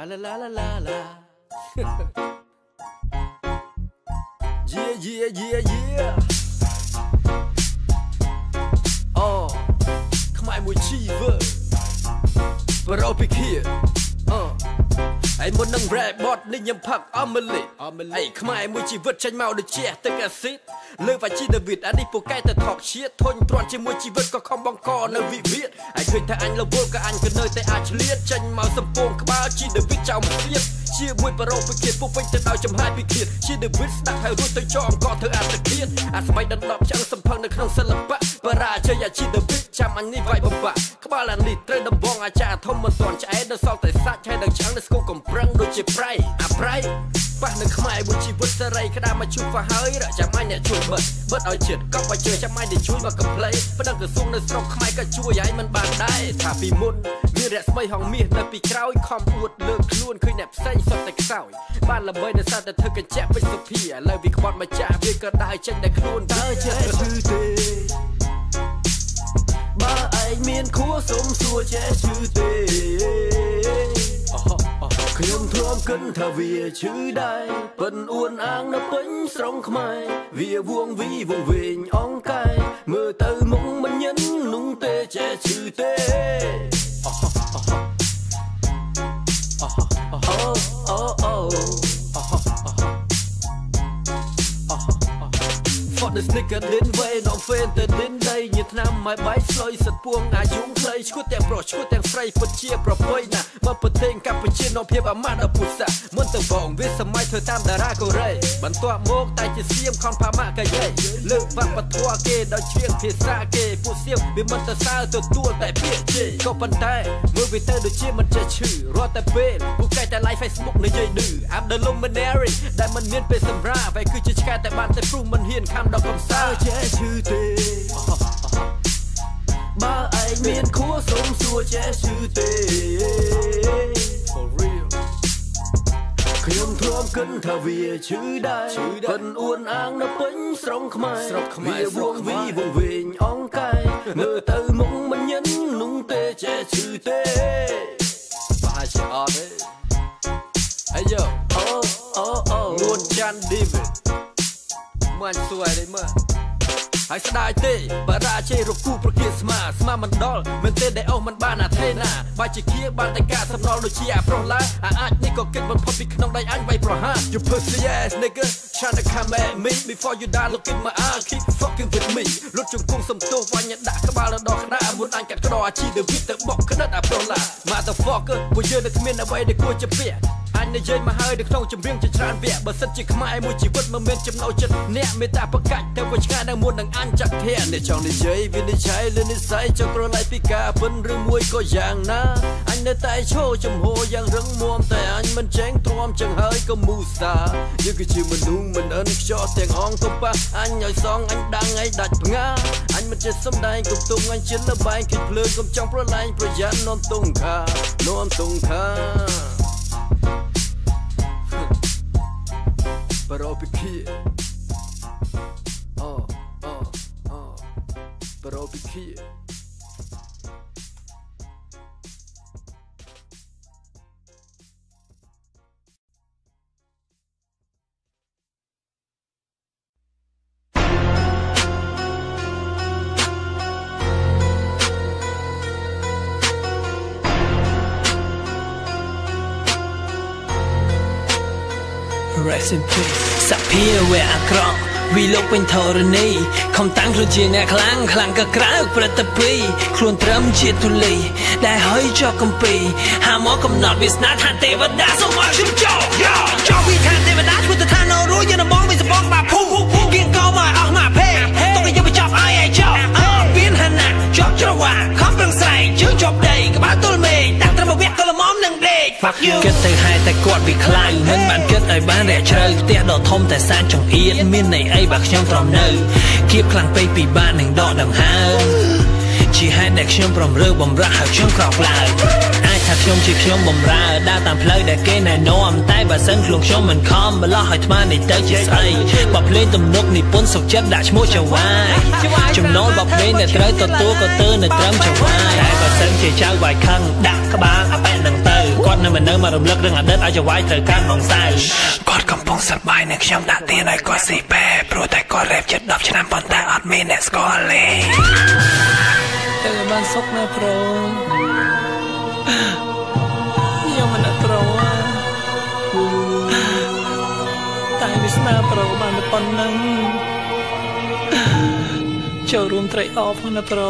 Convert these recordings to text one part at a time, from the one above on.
la la la la la. Yeah. Oh, come on, we chiver. But I'll be here. I muốn nâng rap bot nên nhầm phật omelette. Hey, come on, we chỉ vượt tranh màu được che từ acid. Lơ và chi David anh đi phố cái từ talk shit thôi toàn chỉ muốn chỉ vượt có không băng co nơi vị viết. Anh khơi thấy anh là vô cả anh cứ nơi tay anh liệt tranh màu sầm pôn các bao chi David trong viết. Chia buổi pro bị kiệt phục vinh từ đầu chấm hai bị kiệt. Chi David đặt hai đuôi tới cho ông có thứ ăn thực hiện. Anh phải đánh đập chẳng sầm phăng nơi không sân lập bạ. Và ra chơi nhà chi David chăm anh đi vậy bập bạ. Các bạn là nịt tới đâm bong à cha thông mình toàn trái đơn sau tại sát hay đằng trắng để school còn prang đôi chỉ pray à pray. Bạn đừng không ai buồn chỉ vượt xa ray cái đam mà chui và hơi rồi chả mai nhà chui bớt ở chuyện có phải chơi chả mai để chui mà cầm play. Vẫn đang từ xuống nơi sông không ai cả chui ấy mình bàn đai thả vì môn như rẻ mây hòng miệt nơi bị kéo không uột lơ luôn khơi nẹp xanh sọt tại sỏi. Bạn là bơi để sao để thưa cái chép với Sophia lời vì bọn mà trả vì cơ đai tranh để luôn đỡ chơi chư tê. Ba ai miên khua sống xua che chư tê. Khiêm thơm cân thả vỉa chữ đai vẫn uốn áng nó bánh sông khmai vỉa vuông vĩ vùng vịnh ong cay mưa từ mông mình nhấn nung tê che chữ tê. Phật sneaker đến vậy nó phên từ đến đây như thế nào mai bái soi sật buông ngã dũng play chút tiền pro chút tiền spray phật chia pro play nè mà phật tên cappuccino nó phía bám mà phụt xạ muốn từ vòng viết sớm mai thời tam đà ra cầu rây bắn toa mốc tay chỉ xiêm con phá mạ cái dây lư vang bật thua kê đòi chuyên phía xa kê phụt xiêm vì mình từ xa từ tua tại phía chỉ câu bàn tay mưa vì tơ được chia mình chơi chữ rồi tại bên buộc cái tại like Facebook nơi dây đừ I'm the luminary đại mình miên về sầm ra vậy cứ chỉ cái tại bàn tại pru mình hiền kham đọc cầm xa che chữ tê. Ba ai miên khua sống xua che chữ tê. For real. Khiêm thơm cân thả vỉa chữ đai vẫn uốn áng nó bánh sông khmai vỉa vuông vĩ vùng vịnh ong cay ngờ từ mông mình nhấn nung tê che chữ tê. Ba chỉ ở đấy. Hey yo. Nguồn chan David. Mà anh xuôi đấy mà. Hãy sẽ đại tê, bà ra chê rục cu pro kia sma mình đol, mình tê để ông mình ba nà thế nà, ba chỉ kia ban tay ca sầm nol đôi chia pro lá, anh đi có kết bằng pop không đầy anh vay pro ha, you pussy ass nigga, tryna come at me before you die look in my eye, keep fucking with me, lúc chung cung sầm tô và nhận đã các ba là đo khá muốn anh cắt cái đo chi được viết tự bọc cái đất à pro lá, motherfucker, bây giờ được miền nào vậy để cua chụp bìa. Anh này dây mà hơi được không chấm riêng cho tràn vẹn bờ sân chỉ không ai muốn chỉ vứt mà miên chấm nấu chân nè mê ta bắt cạnh theo con trai đang muốn đằng ăn chặt thẹn để chọn để dây vì để cháy lên để say cho con lại pika phân rừng muối có giang na anh nơi tay chỗ chấm hồ giang rừng muônแต่anh mình tránh trom chẳng hơi có mù sa nhưng cái chiều mình nung mình ân cho tiền ong không pa anh nhảy song anh đang ngay đặt ngã anh mình chơi sớm đây cùng tung anh chiến là bay kịch lừa cùng trong pro line pro gián non tung kha But I'll be here. But I'll be here. Rest in peace សភាវៈអាក្រក់វិលោកពេញធរណីខំតាំងខ្លួនជាអ្នកខ្លាំងក៏ក្រៅប្រតិពីខ្លួនត្រឹមជាទុលីដែលហើយចោះកំពីហាមកកំណត់វាស្នាថាទេវតាសូមឲ្យខ្ញុំចោលវិថាទេវតាជួយទៅថានៅរួចយើងបងវាសបងបាភូគៀងកោមកអស់មកភេទុកឲ្យយើងបញ្ចប់ឲ្យចោលមានហណាជាប់ច្រវាខំប្រឹងស្រែកជើងជាប់ដីក្បាលទល់មេឃតាំងត្រឹមវគ្គកលមមនឹងដេក Fuck you គិតទៅហែតែគាត់វាខ្លាំងមិនបានគិតឲ្យបានរយៈជ្រៅផ្ទះដ៏ធំតែសានចង្អៀតមានន័យអីបើខ្ញុំទ្រាំនៅគៀបខ្លាំងពេកពីបាននឹងដកដង្ហើមជាហេតុដែលខ្ញុំប្រំរើបំរាស់ឲ្យខ្ញុំក្រោកឡើងអាចថាខ្ញុំជាខ្ញុំបំរើដើរតាមផ្លូវដែលគេណែនាំតែបើសិនខ្លួនខ្ញុំមិនខំបលោះឲ្យថ្មនេះទៅជាស្អីបើភ្លេងទំនុកនិពន្ធសុខចិត្តដាក់ឈ្មោះចៅវាយចំណូលបើភ្លេងដែលត្រូវទទួលក៏ទៅនៅត្រឹមចៅវាយតែបើសិនជាចៅវាយខឹងដាក់ក្បាលអាប៉ែនឹងទៅគាត់នៅមិននៅមករំលឹករឿងអតីតឲ្យចវាយត្រូវការបងសៅគាត់កំពុងសប្បាយនឹងខ្ញុំដាក់ទានឲ្យគាត់ស៊ីបែព្រោះតែគាត់រ៉េបជិត10ឆ្នាំប៉ុន្តែអត់មានអ្នកស្គាល់ទេតែបានសុខណាស់ប្រូខ្ញុំមិនអត់ប្រូតែវាស្នាប្រូបានតែប៉ុណ្្នឹងចូលរួមត្រេកអរផងណាប្រូ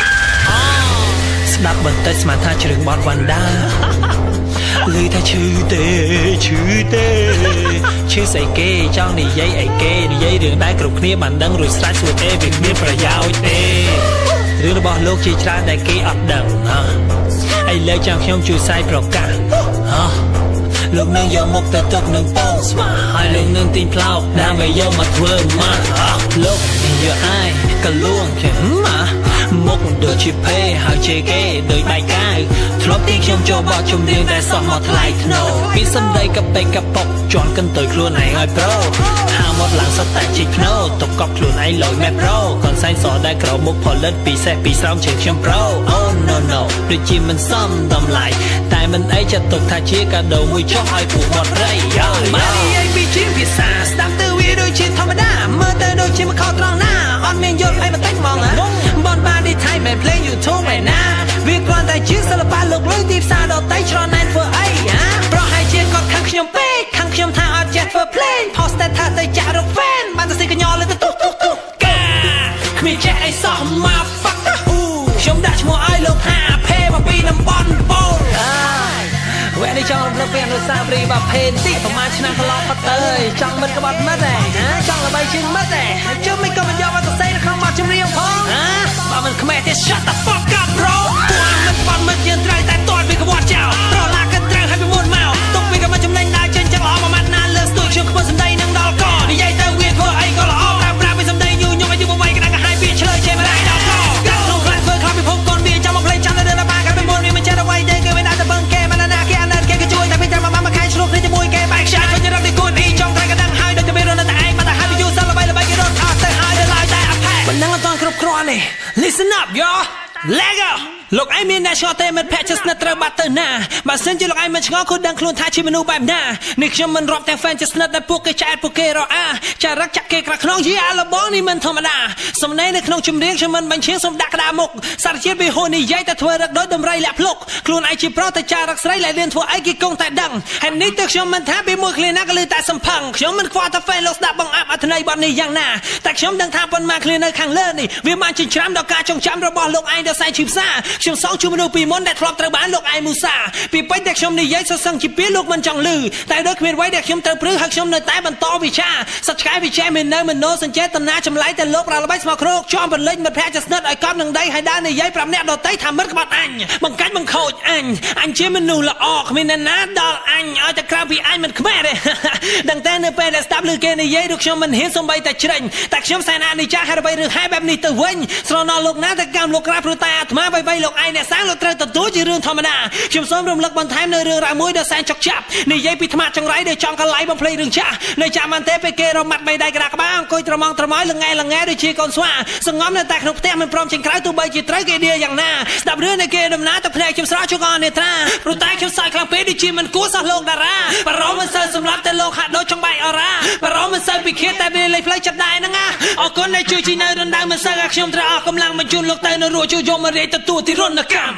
ស្ដាប់បន្តិចស្មានថាជ្រឿងបត់វ៉ាន់ដាឮថាឈឺទេឈឺស្អីគេចង់និយាយអីគេនិយាយរឿងដែលគ្រប់គ្នាបានដឹងរួចស្រេចសួរទេវាគ្មានប្រយោជន៍ទេរឿងរបស់លោកជាច្រើនដែលគេអត់ដឹងឥឡូវចាំខ្ញុំជួយសាយប្រកាសលោកនឹងយកមុខទៅទឹកនឹងពងស្មាហើយលោកនឹងទីងផ្លោកដើម្បីយកមកធ្វើមកលោកយកអាយកលួងចេះមុខដូចជាភេហើយជេគេដូចបែកកាវធ្លាប់ទីខ្ញុំចូលបោះជំនៀងតែសោះមកថ្លៃធ្នូពីសំដីកពេកកប៉ុកជន់កន្ទុយខ្លួនឯងឲ្យប្រូហាមកឡើងសតែជីកភ្នោទុកកប់ខ្លួនឯងលយមែប្រូកនសែងសដែលក្រមុខផលិតពិសេសពីស្រោមជាងខ្ញុំប្រូ Oh no ដូចជាមិនសមតម្លៃតែមិនអីចាត់ទុកថាជាកាដូមួយចុះឲ្យពួកបត់រៃមកនិយាយពីជាភាសាស្ដាប់ទៅវាដូចជាធម្មតាមើលទៅដូចជាមកខោត្រង់ណាអត់មានយល់អីបន្តិចហ្មងបនបានទីថៃមិនភ្លេង YouTube ឯណាវាគ្រាន់តែជាសិល្បៈលោកលុយទីផ្សារដតៃច្រណែនធ្វើអីប្រហែលជាគាត់ខាងខ្ញុំពេកខាងខ្ញុំថាអត់ចេះធ្វើភ្លេង post តែថាទៅចាក់រក fan បានតែស៊ីកញ្ញល់ទៅទុកកាគ្មានចេះអីសោះមក fuck ខ្ញុំដាក់ឈ្មោះឲ្យលោកថាភេមកពីតំបន់បូរវ៉ែនេះចង់រំលឹកពីអនុស្សាវរីយ៍បាភេនទីប្រហែលឆ្នាំកន្លងផុតទៅចង់មិត្តក្បត់មិត្តចង់ល្បីជាងមិត្តជុំមិនក៏មិនយកមកសរសេរនៅក្នុងបទចម្រៀងផងបើមិនខ្មែរទេ shut the fuck up bro ពួកមិត្តយើងត្រូវតែតន់វាក្បត់ចោលប្រឡាកត្រូវឲ្យពីមុនមកទុកវាក៏មិនចំណេញដើរចេញចឹងល្អមួយម៉ាត់ណាលើស្ទួយខ្ញុំខ្ពស់សម្ដីនឹងដល់កនិយាយទៅវាធ្វើអីក៏ល្អតែប្រាប់ពីសម្ដីញូញងឲ្យយូរវ័យក្តាំងឲ្យវាឆ្លើយចេះមិនដែរដល់កកាត់ក្នុងខ្លាំងធ្វើខ្លាំងពីភពកូនវាចាំមកភ្លេចចាំទៅដល់បាកាត់ពីមុនវាមិនចេះអ្វីទេគេមិនដែរតែបង្កែមិនណាគេអាណិតគេក៏ជួយតែពីតាមមកខែឆ្លុះគ្នាជាមួយគេបែកខ្យាឃើញរត់ពីគួនអ៊ីចង់តែកណ្ដឹងហើយដូចតែមានរត់តែឯងមកតែហើយយូរសិនល្បីគេរត់អត់ទៅហើយដល់ឡើយតែអផែមិនដឹងអត់គ្រប់គ្រាន់ទេ Listen up yo Lego លោកឯងមានអ្នកឆ្ងល់ទេមិត្តភក្តិជិតស្និទ្ធត្រូវបាត់ទៅណាបើសិនជាលោកឯងមិនឆ្ងល់គួរដឹងខ្លួនថាជាមនុស្សបែបណានេះខ្ញុំមិនរាប់ទាំង fan ជិតស្និទ្ធដែលពួកគេចែកពួកគេរអាចារឹកចាក់គេក្រៅក្នុងយាអាឡបងនេះមិនធម្មតាសំណេរនៅក្នុងចម្រៀងខ្ញុំមិនបញ្ឈៀងសូមដាក់ក្តារមុខសារជាតិវាហួរនិយាយតែធ្វើរឹកដោយដំរីលាក់ភ្លុកខ្លួនឯងជាប្រុសតែចារឹកស្រីlạiលៀនធ្វើអីគេគង់តែដឹងហើយនេះទៅខ្ញុំមិនថាពីមួយឃ្លាណាក៏លើតែសំផឹងខ្ញុំមិនខ្វល់ថា fan លោកស្ដាប់បង្អាប់អត្ថន័យបទនេះយ៉ាងណាតែខ្ញុំដឹងថាប៉ុន្មានឃ្លានៅខាងលើនេះវាបានចិញ្ច្រាំដល់ការចងចាំរបស់លោកឯងដល់ខ្សែឈីផ្សាខ្ញុំសងជួបមនុស្សពីមុនដែលធ្លាប់ត្រូវបានលោកឯងមូសាពីពេញតែខ្ញុំនិយាយសសឹងជាពីលោកមិនចង់លឺតែដូចគ្មានអ្វីដែលខ្ញុំត្រូវព្រឺហើយខ្ញុំនៅតែបន្តវិចារសត្វឆ្កែវិចារមាននៅមនោសញ្ចេតនាចម្លែកតែលោកប្រាល្បីស្មោះគ្រោកជាប់បលិញមិត្តភក្តិជិតស្និទ្ធឲ្យកប់នឹងដីហើយដើរនិយាយប្រាប់អ្នកដទៃថាមិត្តក្បត់អញបង្កាច់បង្ខូចអញជាមនុស្សល្អគ្មានអ្នកណាដល់អញឲ្យតែក្រៅពីអញមិនខ្មែរទេដឹងតែនៅពេលដែលស្ដាប់ឮគេនិយាយដូចខ្ញុំមិនហ៊ានសំបីតែជ្រេញតែខ្ញុំសែនអានិចាហេតុអ្វីរឿងហេតុបែបនេះទៅវិញស្រណោះលោកណាតែកម្មលោកក្រៅព្រោះតែអាត្មាបីលោកឯងអ្នកសាងលោកត្រូវទទួលជារឿងធម្មតាខ្ញុំសូមរំលឹកបន្ថែមនៅរឿងរ៉ាវមួយដ៏សែនចុកចាប់និយាយពីថ្មចង្រៃដែលចង់កន្លែងបំភ្លេចរឿងចាស់នៅចាំបានទេពេលគេរមាត់បីដៃក្រាក្បាលអង្គុយត្រមងត្រមោយល្ងែដូចជាកូនស្វាសងំនៅតែក្នុងផ្ទះមិនព្រមចេញក្រៅទោះបីជាត្រូវគេដៀយ៉ាងណាស្ដាប់រឿងនៃគេដំណើរទៅភ្នែកខ្ញុំស្រោចជកអនេត្រាព្រោះតែខ្ញុំសើចខ្លាំងពេកដូចជាមិនគួរសោះលោកតារាបារម្ភមិនសូវសម្រាប់តែលោកហាក់ដូចចង់បែកអរ៉ាបារម្ភមិនសូវពីឃាតតែវាលេខផ្លូវចិត្តដែរហ្នឹងអរគុណដែលជួយជីនៅរំដៅមិនសូវឲ្យខ្ញុំត្រូវអស់កម្លាំងបញ្ជូនលោកទៅនៅរួចជួយយកមករាយទទួលទីរណកម្ម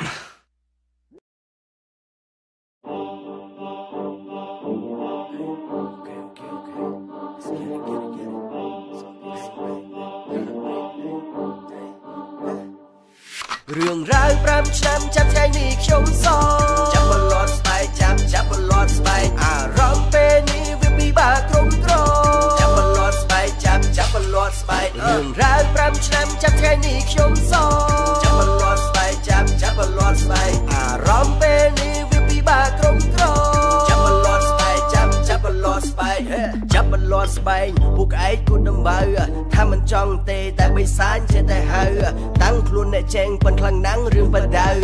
រឿងរ៉ាវ5ឆ្នាំចាប់ថ្ងៃនេះខ្ញុំសងចាប់បលត់ស្បែកចាប់បលត់ស្បែកអារម្មណ៍ពេលនេះវាពិបាកគ្រប់គ្រងចាប់បលត់ស្បែកចាប់បលត់ស្បែករឿងរ៉ាវ5ឆ្នាំចាប់ថ្ងៃនេះខ្ញុំសងចាប់បលត់ស្បែកចាប់បលត់ស្បែកអារម្មណ៍ពេលនេះវាពិបាកគ្រប់គ្រងចាប់បលត់ស្បែកចាប់បលត់ស្បែកចាប់បលត់ស្បែកពួកឯងគូដំបៅថាមិនចង់ទេតែបិសាចចេះតែហៅតាំងខ្លួនអ្នកចែងប៉ុនខ្លាំងណាស់រឿងបដៅគ្មាន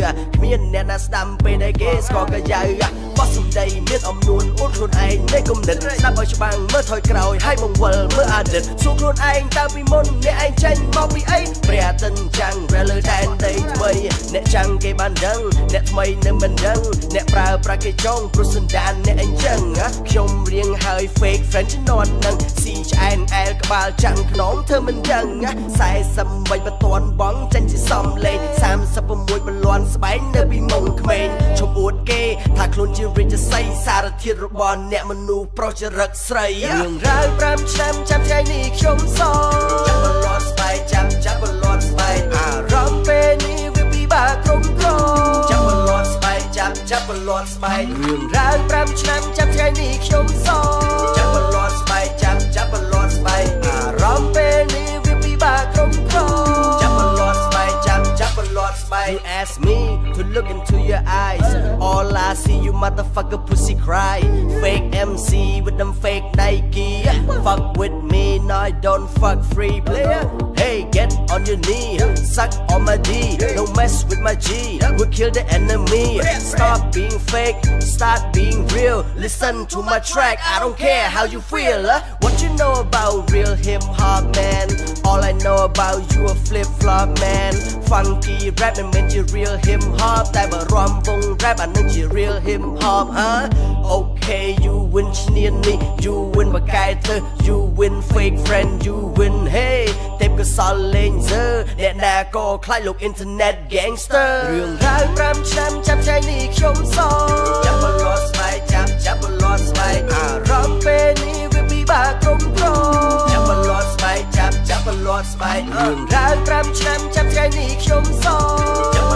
មានអ្នកណាស្ដាំពេលដែលគេស្គាល់កាយៅបោះសំដីមានអំនួនអួតខ្លួនឯងនៃគំនិតស្ដាប់ឲ្យច្បាំងមើលថយក្រោយហើយបង្វិលមើលអតីតសួរខ្លួនឯងតើពីមុនអ្នកឯងចេញមកពីអីព្រះអាទិត្យចាំងព្រះលើដែនដីថ្មីអ្នកចាំងគេបានដឹងអ្នកថ្មីនៅមិនដឹងអ្នកប្រើប្រាស់គេចង់ព្រោះសន្តានអ្នកអញ្ចឹងខ្ញុំរៀងហើយ fake friend ជំនាន់នឹងស៊ីឆ្អែនអែលក្បាលចាំងខ្នងធ្វើមិនដឹង48បតនបងចេញជាសំលេង36បលន់ស្បែកនៅពីមុំក្មេងឈប់អួតគេថាខ្លួនជារាជសីសារធាតុរបស់អ្នកមនុស្សប្រុសចរិតស្រីរឿងរ៉ាវ5ឆ្នាំចាំថ្ងៃនេះខ្ញុំសចាំបលន់ស្បែកចាំបលន់ស្បែកអារម្មណ៍ពេលនេះវាពិបាកគ្រប់គ្រងចាំបលន់ស្បែកចាំបលន់ស្បែករឿងរ៉ាវ5ឆ្នាំចាំថ្ងៃនេះខ្ញុំសចាំបលន់ស្បែកចាំបលន់ស្បែកអារម្មណ៍ពេលនេះវាពិបាកគ្រប់គ្រងចាំបលន់ស្បែកចាំបលន់ស្បែក You ask me to look into your eyes all I see you motherfucker pussy cry fake MC with them fake Nike fuck with me now I don't fuck free player hey get on your knee suck on my D don't mess with my G we'll kill the enemy stop being fake start being real listen to my track I don't care how you feel what you know about real hip hop man all I know about you a flip flop man funky rap and meant you real hip hop តែបើរំវង rap អានឹងជា real hip hop okay you win ឈ្នាននេះ you win បកែទៅ you win fake friend you win hey ទេពកសលលេងសើអ្នកណាក៏ខ្លាចលោក internet gangster រឿងរ៉ាវ5ឆ្នាំចាំថ្ងៃនេះខ្ញុំសចាំបលន់ស្បែកចាំបលន់ស្បែកអារម្មណ៍ពេលនេះវាពិបាកគ្រប់គ្រងចាំបលន់ស្បែកចាំបលន់ស្បែករឿងរ៉ាវ5ឆ្នាំចាំថ្ងៃនេះខ្ញុំស